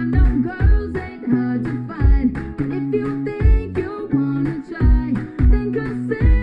know girls ain't hard to find, but if you think you wanna try, then consider